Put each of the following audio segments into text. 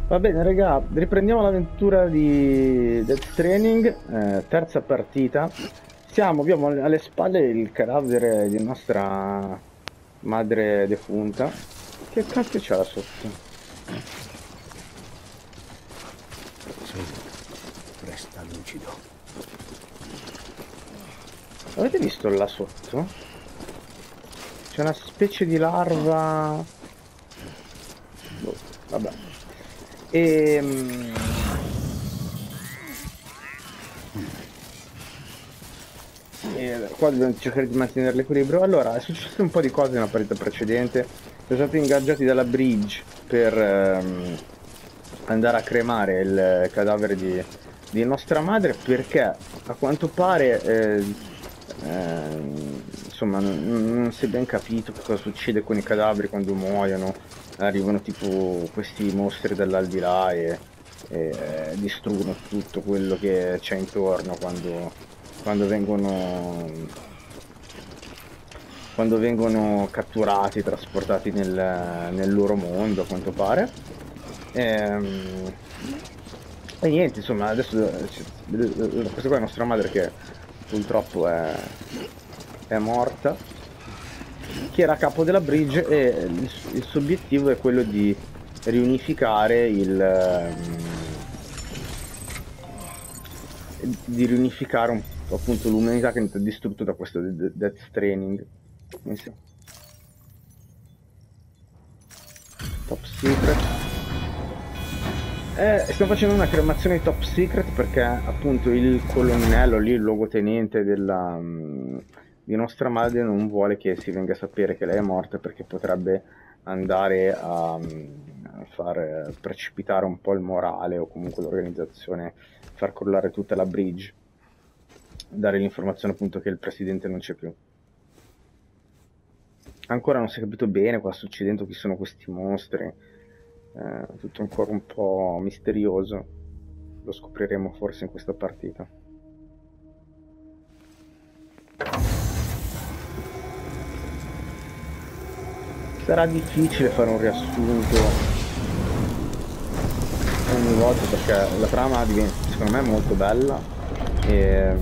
Va bene, raga, riprendiamo l'avventura di Death Stranding, terza partita. Abbiamo alle spalle il cadavere di nostra madre defunta. Che cacchio c'è là sotto? Su, resta lucido. Avete visto là sotto? C'è una specie di larva. Boh, vabbè. Qua dobbiamo cercare di mantenere l'equilibrio. Allora, è successo un po' di cose nella partita precedente. Siamo stati ingaggiati dalla Bridge per andare a cremare il cadavere di nostra madre perché a quanto pare insomma non si è ben capito che cosa succede con i cadaveri quando muoiono. Arrivano tipo questi mostri dall'aldilà e distruggono tutto quello che c'è intorno quando vengono catturati, trasportati nel loro mondo, a quanto pare. E niente, insomma, adesso questa qua è nostra madre che purtroppo è morta, che era a capo della Bridge, e il suo obiettivo è quello di riunificare appunto l'umanità che è stata distrutta da questo Death Stranding. Top secret. Stiamo facendo una cremazione top secret perché appunto il colonnello lì, il luogotenente di nostra madre, non vuole che si venga a sapere che lei è morta, perché potrebbe andare a far precipitare un po' il morale, o comunque l'organizzazione, far crollare tutta la Bridge, dare l'informazione appunto che il presidente non c'è più. Ancora non si è capito bene cosa sta succedendo, chi sono questi mostri, tutto ancora un po' misterioso. Lo scopriremo forse in questa partita. Sarà difficile fare un riassunto ogni volta perché la trama diventa, secondo me, molto bella e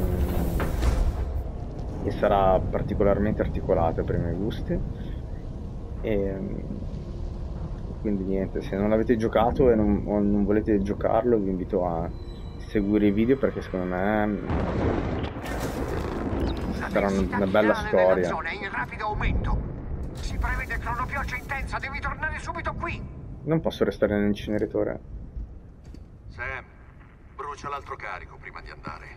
sarà particolarmente articolata per i miei gusti. Quindi niente, se non l'avete giocato o non volete giocarlo, vi invito a seguire i video, perché secondo me sarà una bella storia. Zona è in rapido aumento. Si prevede cronopioggia intensa, devi tornare subito qui. Non posso restare nell'inceneritore. Sam, brucia l'altro carico prima di andare.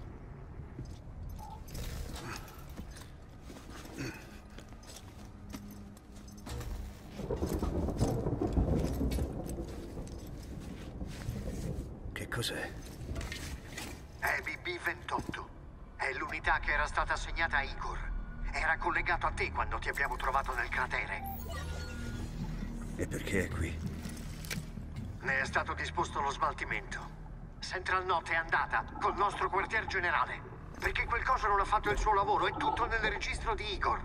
Che cos'è? È BB-28. È l'unità che era stata assegnata a Igor. Era collegato a te quando ti abbiamo trovato nel cratere. E perché è qui? Ne è stato disposto lo smaltimento. Central Knot è andata col nostro quartier generale. Perché quel coso non ha fatto il suo lavoro, è tutto nel registro di Igor.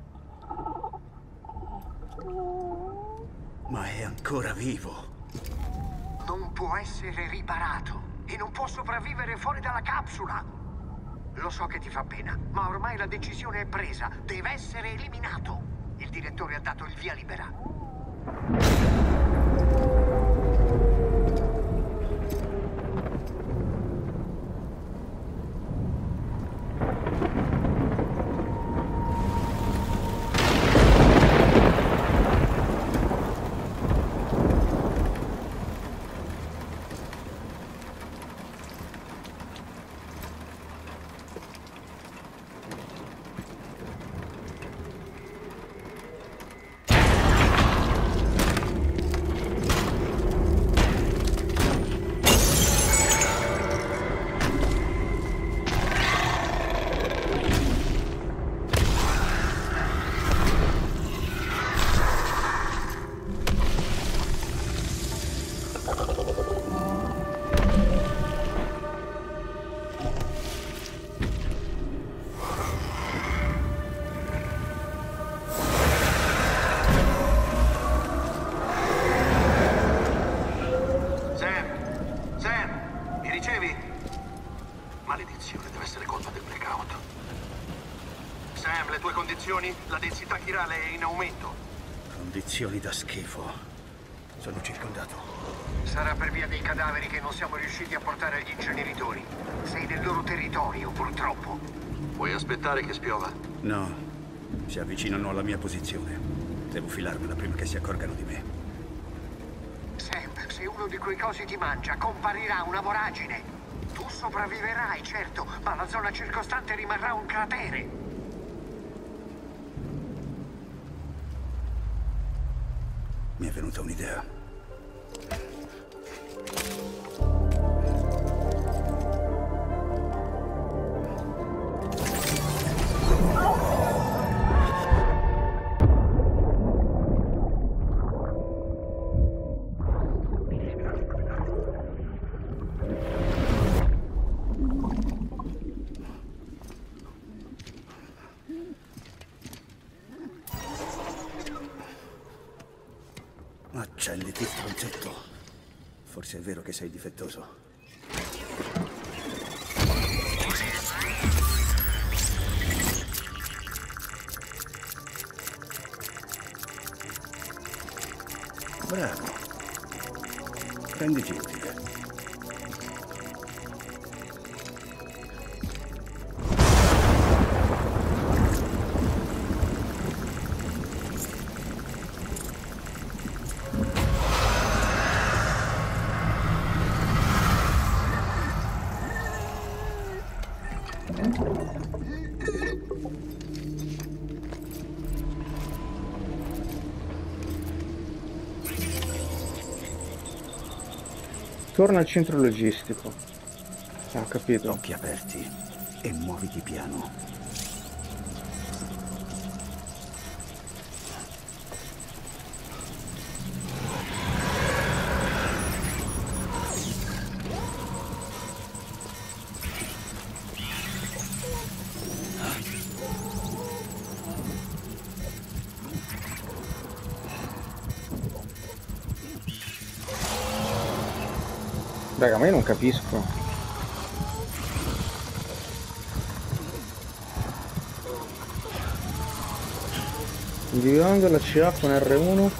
Ma è ancora vivo. Non può essere riparato e non può sopravvivere fuori dalla capsula. Lo so che ti fa pena, ma ormai la decisione è presa. Deve essere eliminato. Il direttore ha dato il via libera. tue condizioni, la densità chirale è in aumento. Condizioni da schifo. Sono circondato. Sarà per via dei cadaveri che non siamo riusciti a portare agli inceneritori. Sei nel loro territorio, purtroppo. Puoi aspettare che spiova? No, si avvicinano alla mia posizione. Devo filarmela prima che si accorgano di me. Sam, se uno di quei cosi ti mangia, comparirà una voragine. Tu sopravviverai, certo, ma la zona circostante rimarrà un cratere. Mi è venuta un'idea. Accenditi, stronzetto. Forse è vero che sei difettoso. Bravo. Prenditi utile. Torna al centro logistico. Ah, capito. Occhi aperti e muoviti piano. Raga, ma io non capisco. Individuando la CA con R1.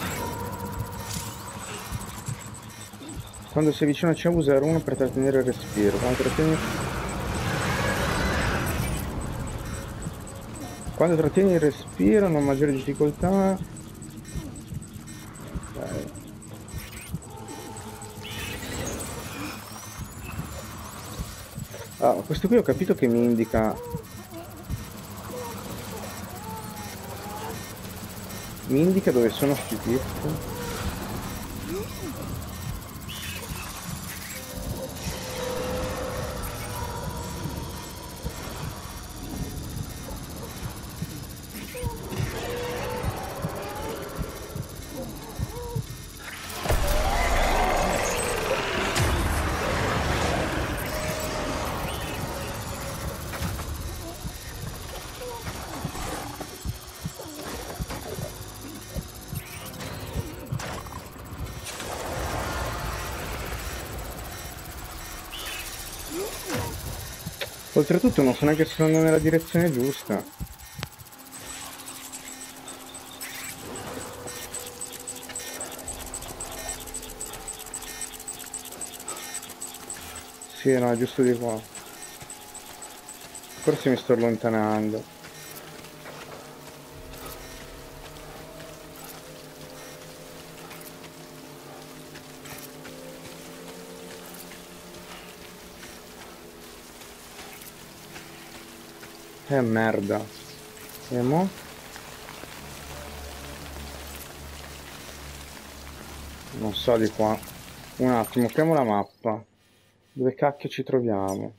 Quando si avvicina al CA usa R1 per trattenere il respiro. Quando trattieni il respiro non maggiore difficoltà. Ah, questo qui ho capito che mi indica dove sono sti tizi. Oltretutto non so neanche se sto andando nella direzione giusta. Sì, no, è giusto di qua. Forse mi sto allontanando. Merda. E mo? Non so di qua. Un attimo, apriamo la mappa. Dove cacchio ci troviamo?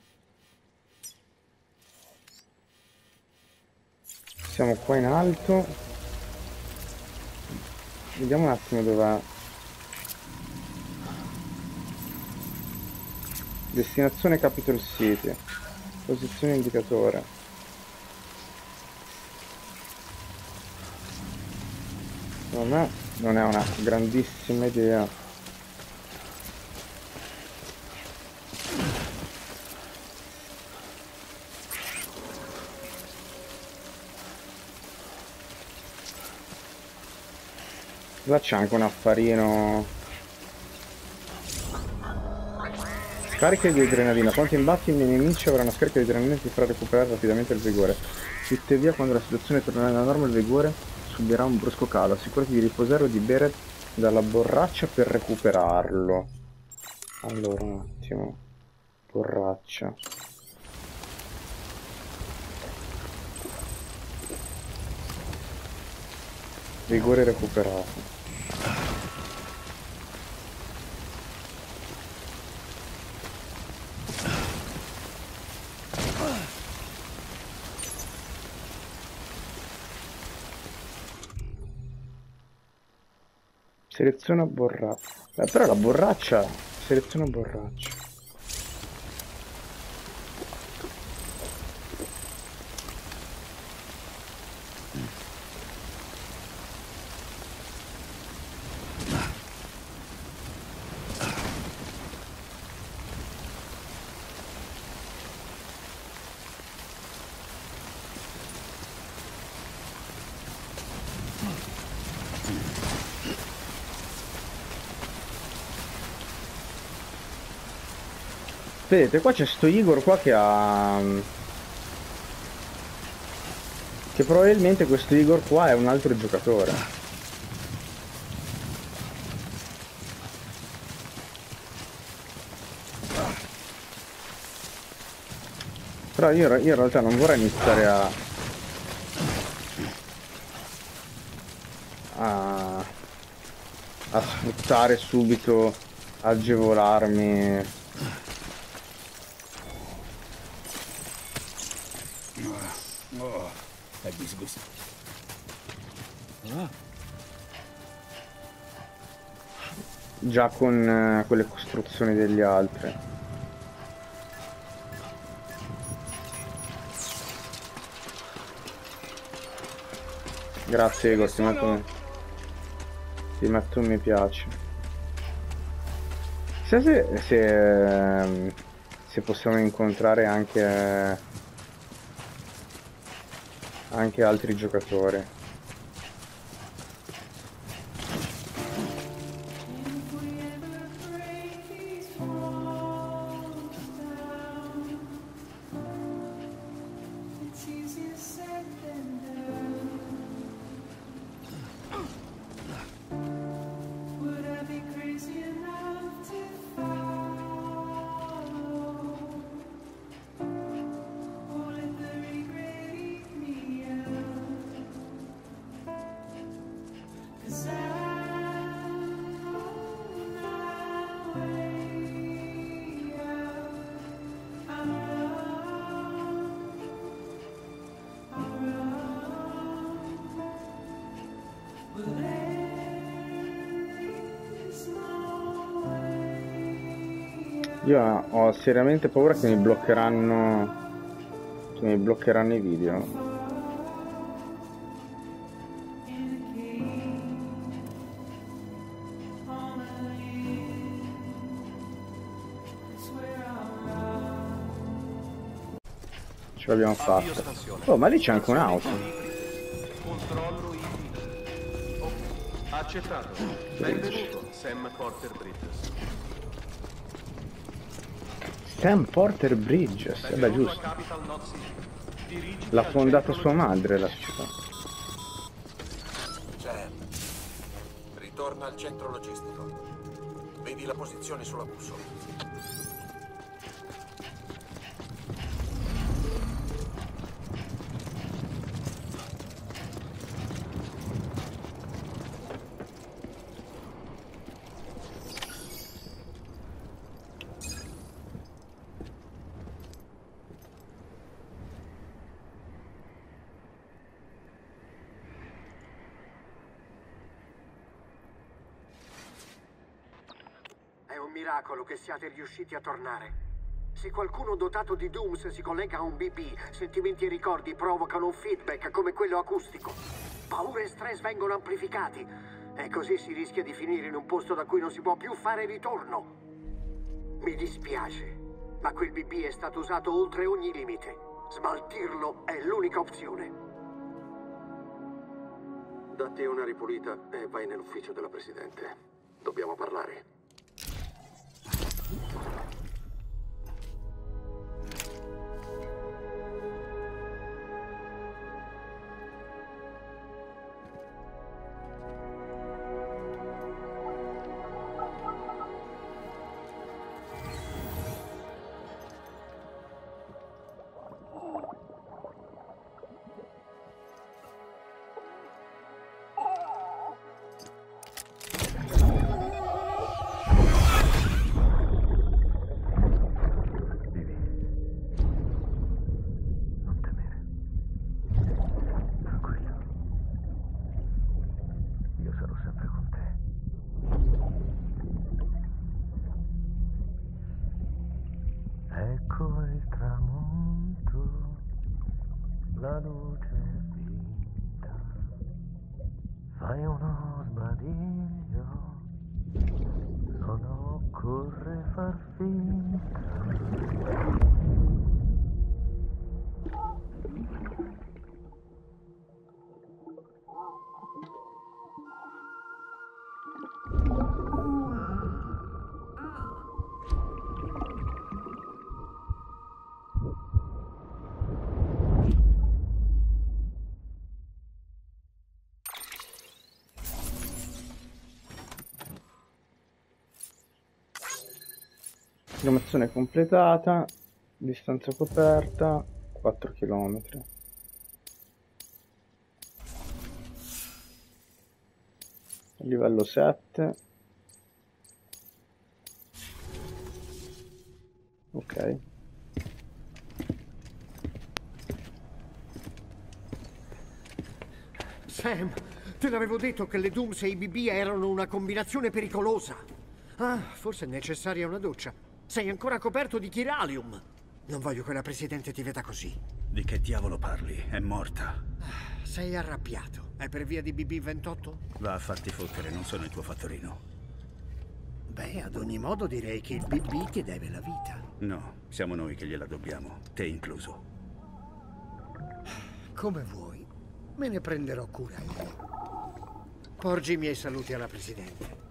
Siamo qua in alto. Vediamo un attimo dov'è. Destinazione Capitol City. Posizione indicatore. Non è una grandissima idea. Là c'è anche un affarino. Scarica di adrenalina. Quando imbatti i miei nemici avranno scarica di adrenalina e ti farà recuperare rapidamente il vigore. Tuttavia, quando la situazione tornerà alla norma, il vigore subirà un brusco calo. Assicurati di riposare o di bere dalla borraccia per recuperarlo. Allora, un attimo. Borraccia. Vigore recuperato. Seleziona borraccia. Però la borraccia. Seleziona borraccia. Vedete, qua c'è sto Igor qua che ha... Che probabilmente questo Igor qua è un altro giocatore. Però io in realtà non vorrei iniziare a sfruttare subito, agevolarmi. Oh, è disgustoso. Già con quelle costruzioni degli altri. Grazie Igor, ti metto un mi piace. Chissà se possiamo incontrare anche altri giocatori. Io ho seriamente paura che mi bloccheranno i video. Ce l'abbiamo fatta. Oh, ma lì c'è anche un'auto. Controllo accettato. Benvenuto, Sam Porter Bridges. Sam Porter Bridges, beh, giusto. L'ha fondata sua madre la società. Sam, ritorna al centro logistico. Vedi la posizione sulla bussola. Miracolo che siate riusciti a tornare. Se qualcuno dotato di Dooms si collega a un BB, sentimenti e ricordi provocano un feedback come quello acustico. Paura e stress vengono amplificati e così si rischia di finire in un posto da cui non si può più fare ritorno. Mi dispiace, ma quel BB è stato usato oltre ogni limite. Smaltirlo è l'unica opzione. Datti una ripulita e vai nell'ufficio della Presidente. Dobbiamo parlare. Ecco il tramonto, la luce vinta, fai uno sbadiglio, non occorre far finta. Programmazione completata, distanza coperta 4 km. Livello 7. Ok. Sam, te l'avevo detto che le Dooms e i BB erano una combinazione pericolosa. Ah, forse è necessaria una doccia. Sei ancora coperto di chiralium. Non voglio che la Presidente ti veda così. Di che diavolo parli? È morta. Sei arrabbiato. È per via di BB-28? Va a farti fottere, non sono il tuo fattorino. Beh, ad ogni modo direi che il BB ti deve la vita. No, siamo noi che gliela dobbiamo, te incluso. Come vuoi. Me ne prenderò cura io. Porgi i miei saluti alla Presidente.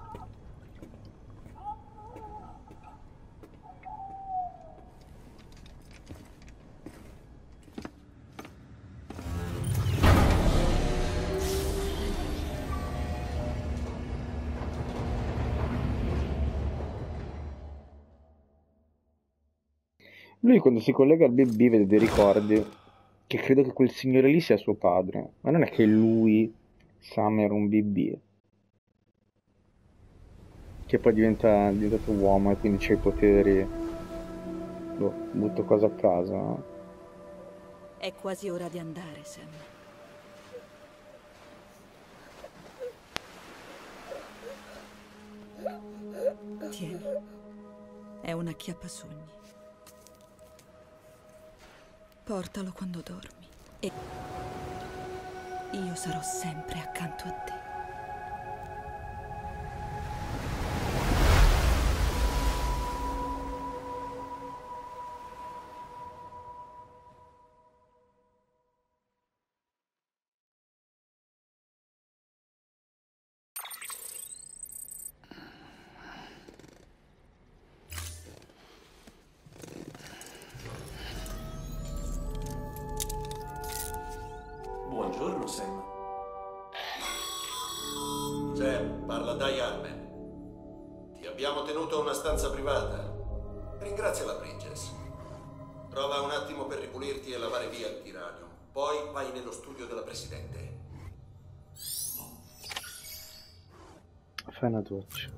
Lui quando si collega al BB vede dei ricordi che credo che quel signore lì sia suo padre, ma non è che lui, Sam, era un BB che poi è diventato uomo e quindi c'ha i poteri. Boh, butto cosa a caso, no? È quasi ora di andare, Sam. Tieni, è un acchiappasogni. Portalo quando dormi e io sarò sempre accanto a te. Buongiorno, Sam. Sam, parla Diane. Ti abbiamo tenuto a una stanza privata. Ringrazia la Bridges. Prova un attimo per ripulirti e lavare via il tiranio. Poi vai nello studio della Presidente. Fai una doccia.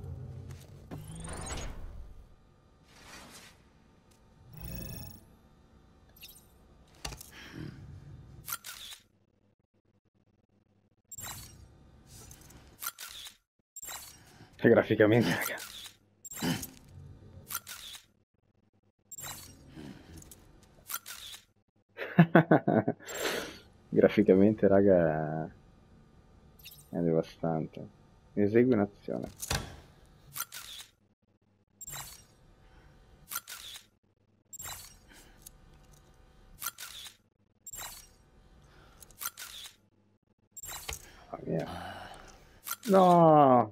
Cioè, graficamente, raga. Graficamente, raga, è devastante. Esegui un'azione. No!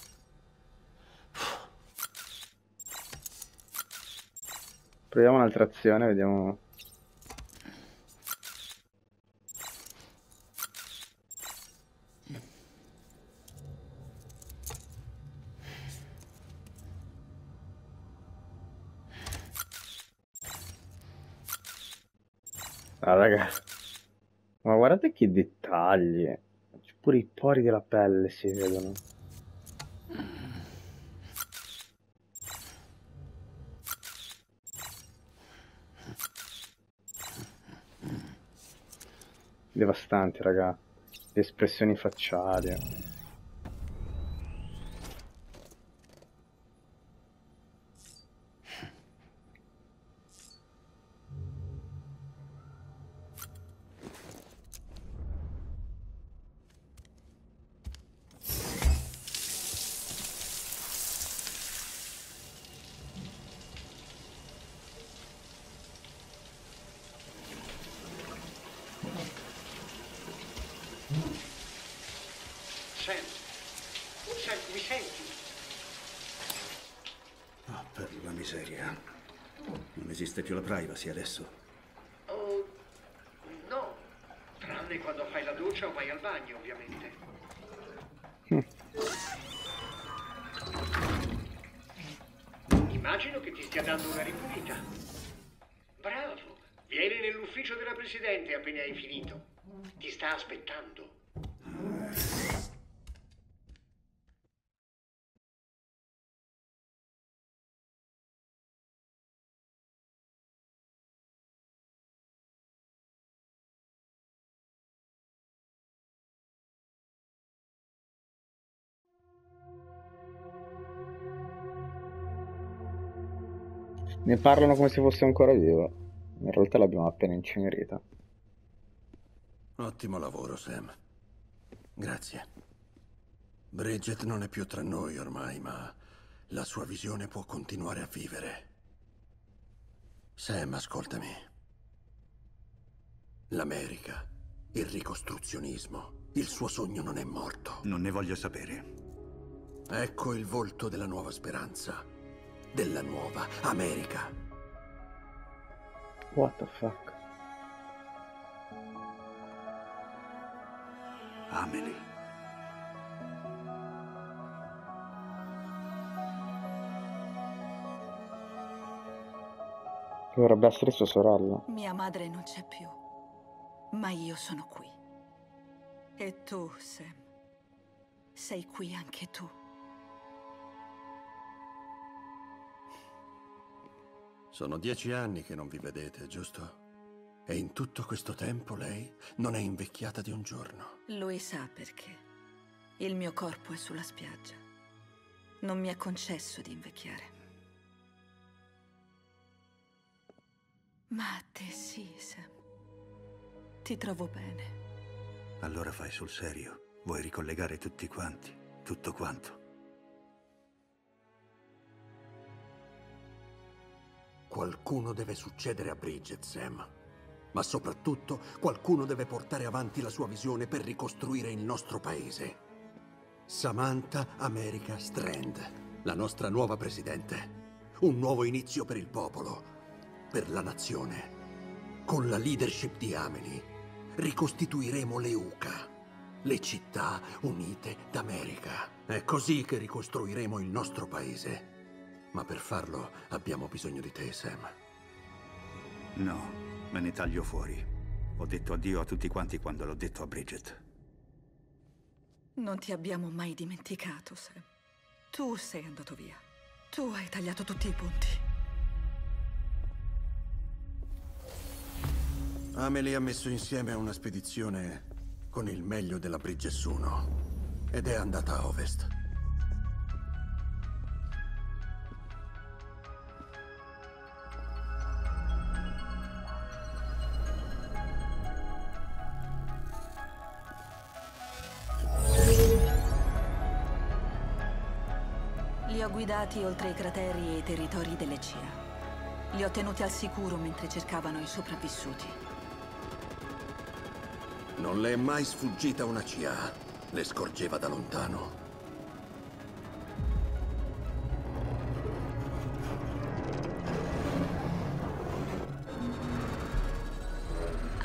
Proviamo un'altra azione, vediamo. Ah, ragazzi. Ma guardate che dettagli. Pure i pori della pelle si vedono. Devastanti, raga. Le espressioni facciali. Sam, mi senti? Oh, per la miseria. Non esiste più la privacy adesso. Oh, no. Tranne quando fai la doccia o vai al bagno, ovviamente. Immagino che ti stia dando una ripulita. Bravo. Vieni nell'ufficio della Presidente appena hai finito. Ti sta aspettando. Ne parlano come se fosse ancora vivo. In realtà l'abbiamo appena incenerita. Ottimo lavoro, Sam. Grazie. Bridget non è più tra noi ormai, ma la sua visione può continuare a vivere. Sam, ascoltami. L'America, il ricostruzionismo, il suo sogno non è morto. Non ne voglio sapere. Ecco il volto della nuova speranza. Della nuova America. What the fuck? Amelie. Dovrebbe essere sua sorella. Mia madre non c'è più, ma io sono qui. E tu, Sam, sei qui anche tu. Sono 10 anni che non vi vedete, giusto? E in tutto questo tempo lei non è invecchiata di un giorno. Lui sa perché. Il mio corpo è sulla spiaggia. Non mi è concesso di invecchiare. Ma a te sì, Sam. Ti trovo bene. Allora fai sul serio. Vuoi ricollegare tutti quanti? Tutto quanto? Qualcuno deve succedere a Bridget, Sam. Ma soprattutto qualcuno deve portare avanti la sua visione per ricostruire il nostro paese. Samantha America Strand, la nostra nuova presidente. Un nuovo inizio per il popolo, per la nazione. Con la leadership di Amelie ricostituiremo le UCA, le città unite d'America. È così che ricostruiremo il nostro paese. Ma per farlo abbiamo bisogno di te, Sam. No, me ne taglio fuori. Ho detto addio a tutti quanti quando l'ho detto a Bridget. Non ti abbiamo mai dimenticato, Sam. Tu sei andato via. Tu hai tagliato tutti i punti. Amelie ha messo insieme una spedizione con il meglio della Bridges 1 ed è andata a ovest. Li ho guidati oltre i crateri e i territori delle CIA. Li ho tenuti al sicuro mentre cercavano i sopravvissuti. Non le è mai sfuggita una CIA. Le scorgeva da lontano.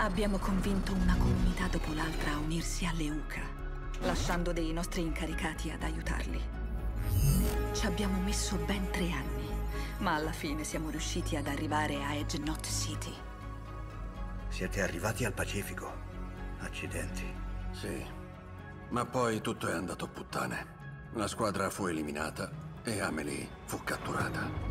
Abbiamo convinto una comunità dopo l'altra a unirsi alle UCA, lasciando dei nostri incaricati ad aiutarli. Ci abbiamo messo ben 3 anni, ma alla fine siamo riusciti ad arrivare a Edge Knot City. Siete arrivati al Pacifico. Accidenti. Sì, ma poi tutto è andato a puttane. La squadra fu eliminata e Amelie fu catturata.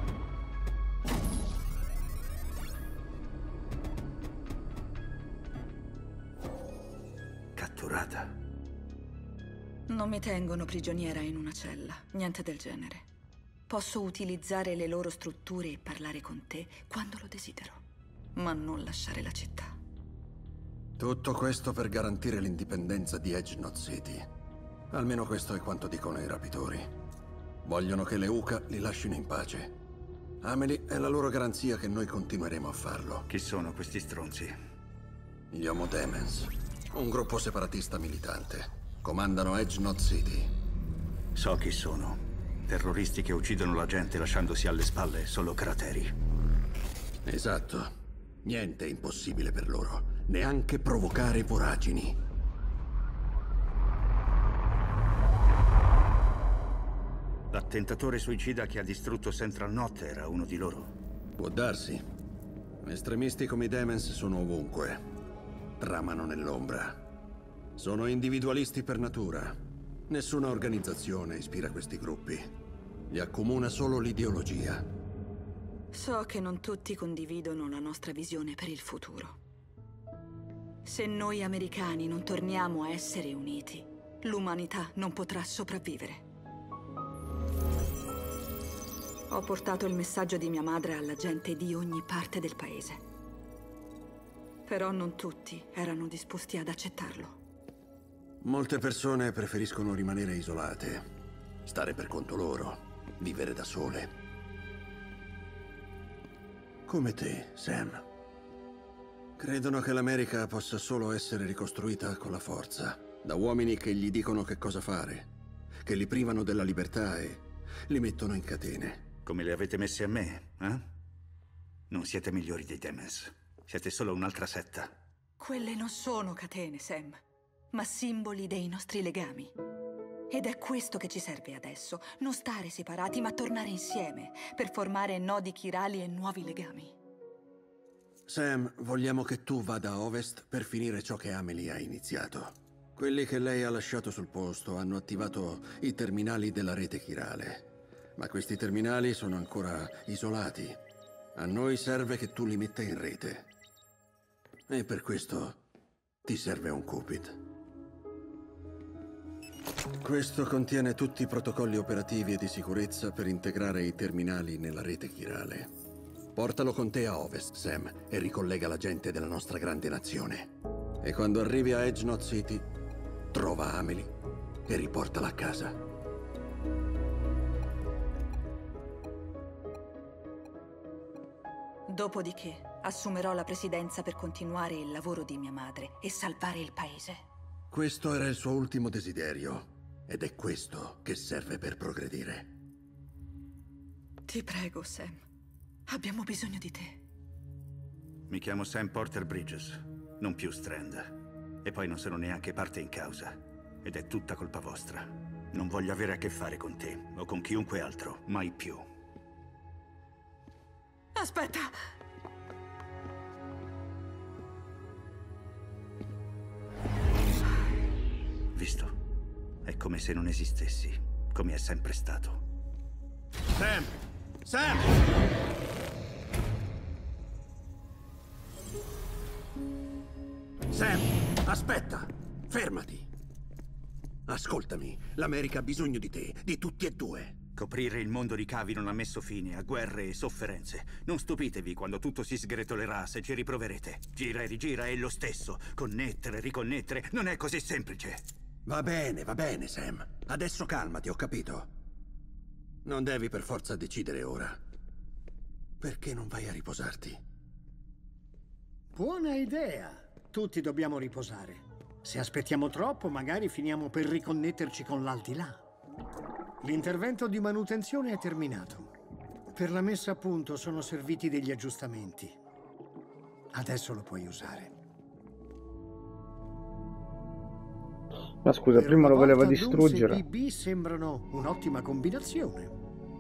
Catturata? Non mi tengono prigioniera in una cella, niente del genere. Posso utilizzare le loro strutture e parlare con te quando lo desidero, ma non lasciare la città. Tutto questo per garantire l'indipendenza di Edge Knot City. Almeno questo è quanto dicono i rapitori. Vogliono che le UCA li lasciino in pace. Amelie è la loro garanzia che noi continueremo a farlo. Chi sono questi stronzi? Gli Homo Demens, un gruppo separatista militante. Comandano Edge Knot City. So chi sono. Terroristi che uccidono la gente lasciandosi alle spalle solo crateri. Esatto. Niente è impossibile per loro. Neanche provocare voragini. L'attentatore suicida che ha distrutto Central Knot era uno di loro. Può darsi. Estremisti come i Demens sono ovunque. Tramano nell'ombra. Sono individualisti per natura. Nessuna organizzazione ispira questi gruppi. Li accomuna solo l'ideologia. So che non tutti condividono la nostra visione per il futuro. Se noi americani non torniamo a essere uniti, l'umanità non potrà sopravvivere. Ho portato il messaggio di mia madre alla gente di ogni parte del paese. Però non tutti erano disposti ad accettarlo. Molte persone preferiscono rimanere isolate, stare per conto loro, vivere da sole. Come te, Sam. Credono che l'America possa solo essere ricostruita con la forza, da uomini che gli dicono che cosa fare, che li privano della libertà e li mettono in catene. Come le avete messe a me, eh? Non siete migliori dei Demens. Siete solo un'altra setta. Quelle non sono catene, Sam, ma simboli dei nostri legami. Ed è questo che ci serve adesso. Non stare separati, ma tornare insieme, per formare nodi chirali e nuovi legami. Sam, vogliamo che tu vada a ovest per finire ciò che Amelie ha iniziato. Quelli che lei ha lasciato sul posto hanno attivato i terminali della rete chirale. Ma questi terminali sono ancora isolati. A noi serve che tu li metta in rete. E per questo ti serve un Cupid. Questo contiene tutti i protocolli operativi e di sicurezza per integrare i terminali nella rete chirale. Portalo con te a ovest, Sam, e ricollega la gente della nostra grande nazione. E quando arrivi a Edge Knot City, trova Amelie e riportala a casa. Dopodiché assumerò la presidenza per continuare il lavoro di mia madre e salvare il paese. Questo era il suo ultimo desiderio, ed è questo che serve per progredire. Ti prego, Sam. Abbiamo bisogno di te. Mi chiamo Sam Porter Bridges, non più Strand. E poi non sono neanche parte in causa. Ed è tutta colpa vostra. Non voglio avere a che fare con te, o con chiunque altro, mai più. Aspetta! Visto? È come se non esistessi, come è sempre stato. Sam! Sam! Sam, aspetta! Fermati! Ascoltami, l'America ha bisogno di te, di tutti e due. Coprire il mondo di cavi non ha messo fine a guerre e sofferenze. Non stupitevi quando tutto si sgretolerà se ci riproverete. Gira e rigira è lo stesso. Connettere, riconnettere, non è così semplice. Va bene, Sam. Adesso calmati, ho capito. Non devi per forza decidere ora. Perché non vai a riposarti? Buona idea. Tutti dobbiamo riposare. Se aspettiamo troppo, magari finiamo per riconnetterci con l'aldilà. L'intervento di manutenzione è terminato. Per la messa a punto sono serviti degli aggiustamenti. Adesso lo puoi usare. Ma scusa, Per prima una lo voleva volta Dulce e distruggere. BB sembrano un'ottima combinazione.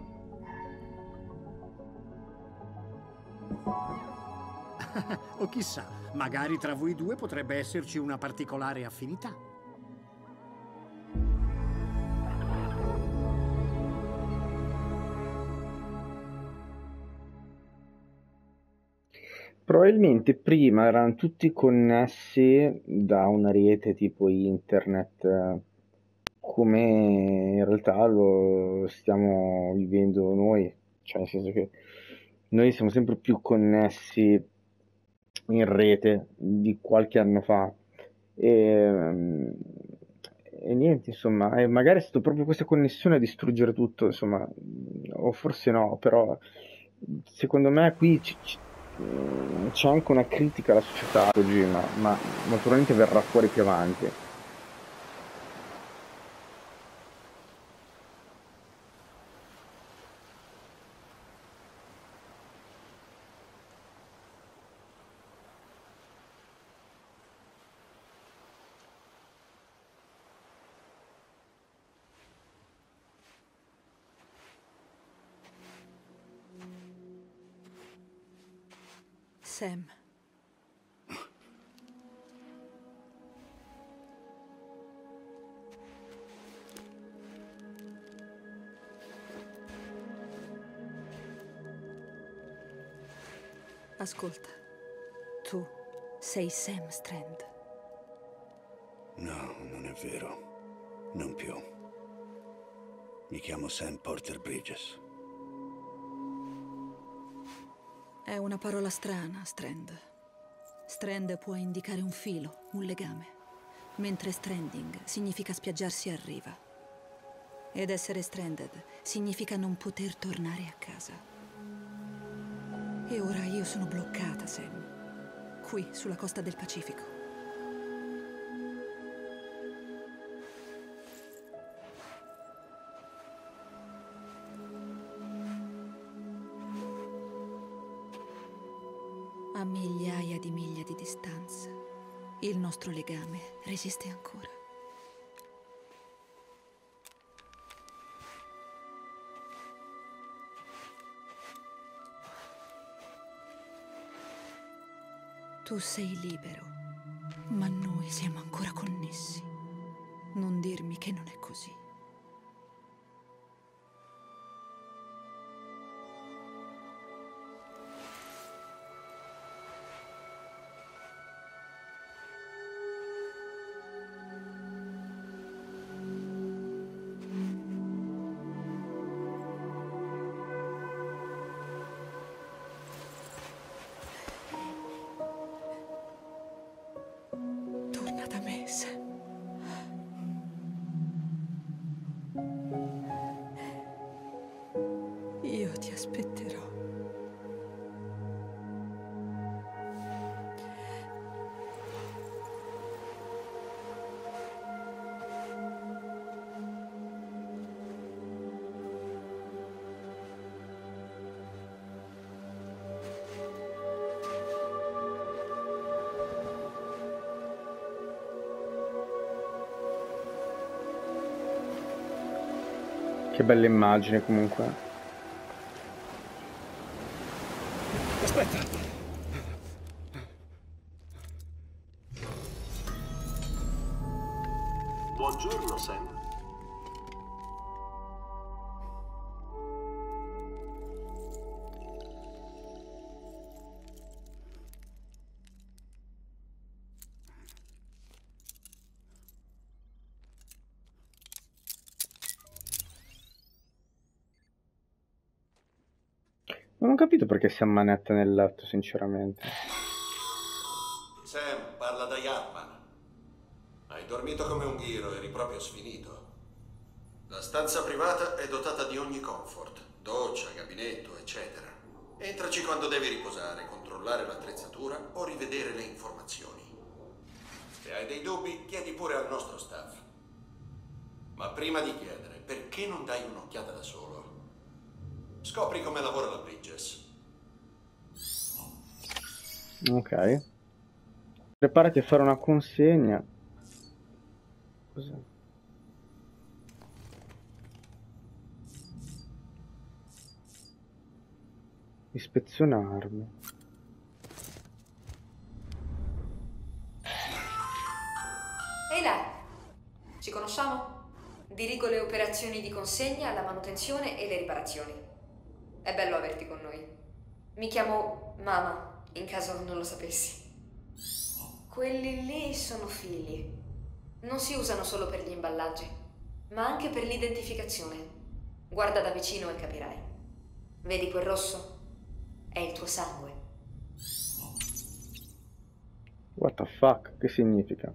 O chissà, magari tra voi due potrebbe esserci una particolare affinità. Probabilmente prima erano tutti connessi da una rete tipo internet, come in realtà lo stiamo vivendo noi, cioè nel senso che noi siamo sempre più connessi in rete di qualche anno fa e, e niente, insomma, magari è stato proprio questa connessione a distruggere tutto, insomma, o forse no, però secondo me qui c'è anche una critica alla società oggi, ma naturalmente verrà fuori più avanti. Sam. Ascolta, tu sei Sam Strand. No, non è vero. Non più. Mi chiamo Sam Porter Bridges. È una parola strana, Strand. Strand può indicare un filo, un legame, mentre stranding significa spiaggiarsi a riva. Ed essere stranded significa non poter tornare a casa. E ora io sono bloccata, Sam, qui sulla costa del Pacifico. A migliaia di miglia di distanza, il nostro legame resiste ancora. Tu sei libero, ma noi siamo ancora connessi. Non dirmi che non è così. Torna da me, Sam. Io ti aspetterò. Che bella immagine comunque. Aspetta! Buongiorno, Sam. Non ho capito perché si ammanetta nel letto, sinceramente. Sam, parla da Yarman. Hai dormito come un ghiro, eri proprio sfinito. La stanza privata è dotata di ogni comfort, doccia, gabinetto, eccetera. Entraci quando devi riposare, controllare l'attrezzatura o rivedere le informazioni. Se hai dei dubbi, chiedi pure al nostro staff. Ma prima di chiedere, perché non dai un'occhiata da solo? Scopri come lavora la Bridges. Ok. Preparati a fare una consegna. cos'è? Ispeziona armi. Ehi là, ci conosciamo? Dirigo le operazioni di consegna, la manutenzione e le riparazioni. È bello averti con noi. Mi chiamo Mama, in caso non lo sapessi. Quelli lì sono figli. Non si usano solo per gli imballaggi, ma anche per l'identificazione. Guarda da vicino e capirai. Vedi quel rosso? È il tuo sangue. What the fuck? Che significa?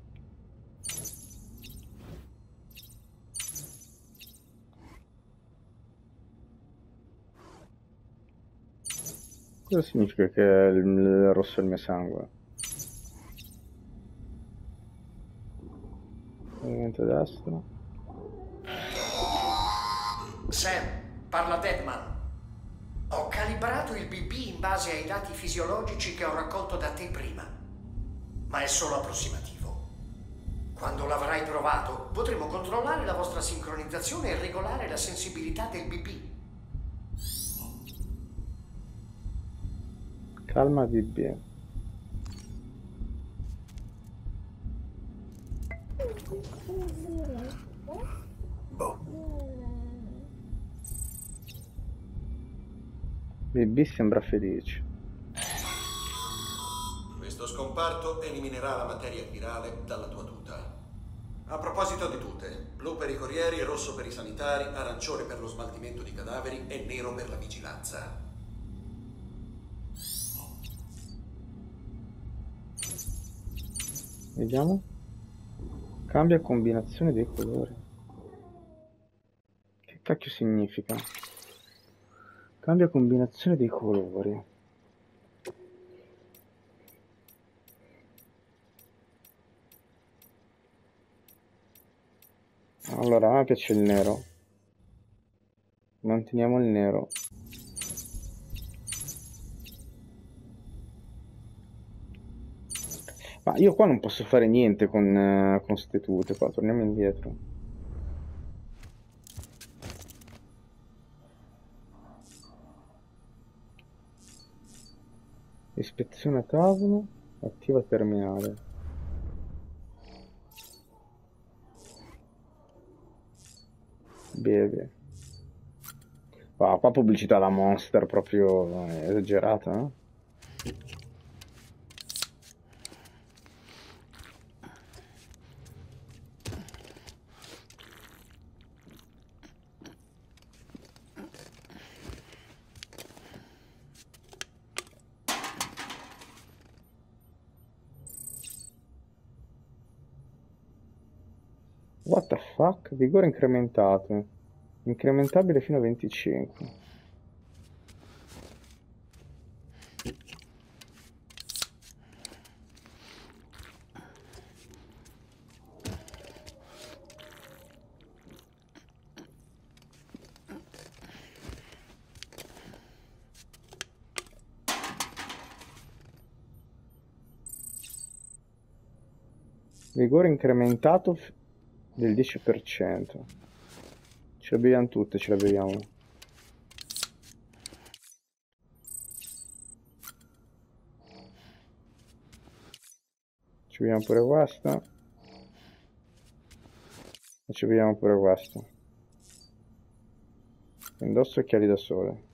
Cosa significa che il rosso è il mio sangue? Movimento destro. Sam, parla Deadman. Ho calibrato il BB in base ai dati fisiologici che ho raccolto da te prima, ma è solo approssimativo. Quando l'avrai provato, potremo controllare la vostra sincronizzazione e regolare la sensibilità del BB. Calma BB. BB sembra felice. Questo scomparto eliminerà la materia virale dalla tua tuta. A proposito di tute, blu per i corrieri, rosso per i sanitari, arancione per lo smaltimento di cadaveri e nero per la vigilanza. Vediamo. Cambia combinazione dei colori. Che cacchio significa? Cambia combinazione dei colori. Allora, a me piace il nero. Manteniamo il nero. Ma io qua non posso fare niente con ste tute qua, torniamo indietro. Ispeziona tavolo, attiva terminale. Beve. Ah, qua pubblicità da Monster proprio esagerata, eh? What the fuck? Vigore incrementato. Incrementabile fino a 25. Vigore incrementato del 10%. Ce la beviamo tutte, ce la beviamo. Ci beviamo pure questa. E ci beviamo pure questa. Indosso occhiali da sole.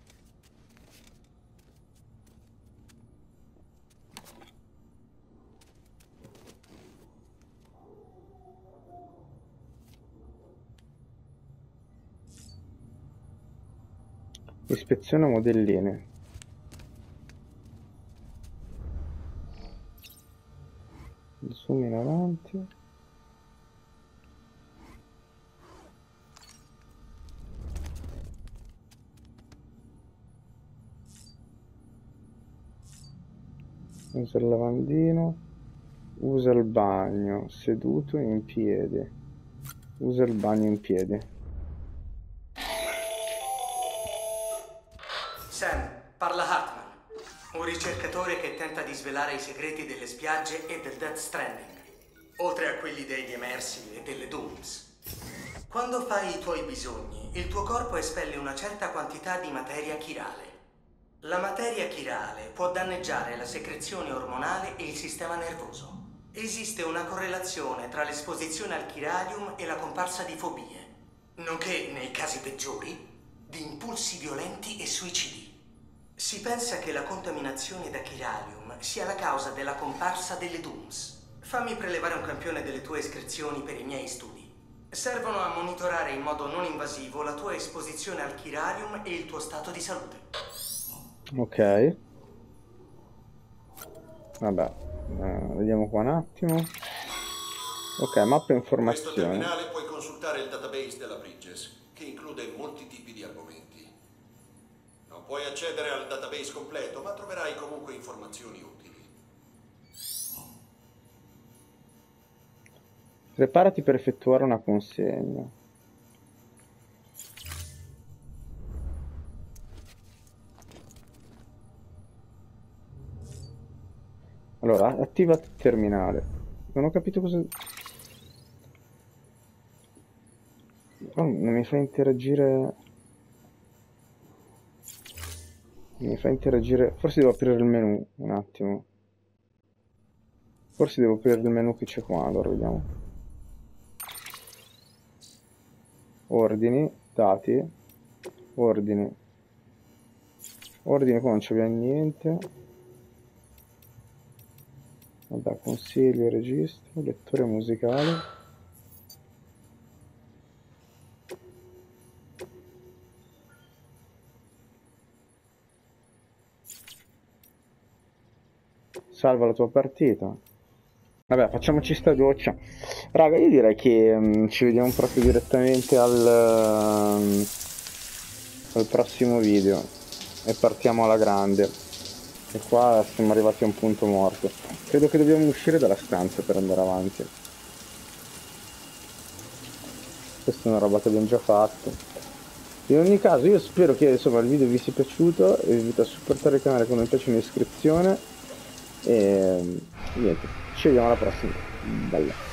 Ispeziona modelline. Zoom in avanti. Usa il lavandino. Usa il bagno seduto in piedi. Usa il bagno in piedi. Sam, parla Hartman, un ricercatore che tenta di svelare i segreti delle spiagge e del Death Stranding. oltre a quelli degli emersi e delle Dooms. Quando fai i tuoi bisogni, il tuo corpo espelle una certa quantità di materia chirale. La materia chirale può danneggiare la secrezione ormonale e il sistema nervoso. Esiste una correlazione tra l'esposizione al chiralium e la comparsa di fobie, nonché, nei casi peggiori, di impulsi violenti e suicidi. Si pensa che la contaminazione da chiralium sia la causa della comparsa delle Dooms. Fammi prelevare un campione delle tue escrezioni per i miei studi. Servono a monitorare in modo non invasivo la tua esposizione al chiralium e il tuo stato di salute. Ok. Vabbè, vediamo qua un attimo. Ok, mappa In questo informazioni. terminale puoi consultare il database della Bridges, che include molti tipi di argomenti. Non puoi accedere al database completo, ma troverai comunque informazioni utili. Preparati per effettuare una consegna. Allora, attiva il terminale. Non ho capito cosa... Oh, non mi fa interagire... Non mi fa interagire... Forse devo aprire il menu un attimo. Forse devo aprire il menu che c'è qua. Allora, vediamo. Ordini, dati, ordini. Ordini qua non c'abbiamo niente. Vabbè, consiglio, registro, lettore musicale. Salva la tua partita. Vabbè, facciamoci sta doccia. Raga, io direi che ci vediamo proprio direttamente al prossimo video. E partiamo alla grande. E qua siamo arrivati a un punto morto. Credo che dobbiamo uscire dalla stanza per andare avanti. Questa è una roba che abbiamo già fatto. In ogni caso io spero che insomma il video vi sia piaciuto. E vi invito a supportare il canale con un piace e un'iscrizione. E niente, ci vediamo alla prossima. Bella.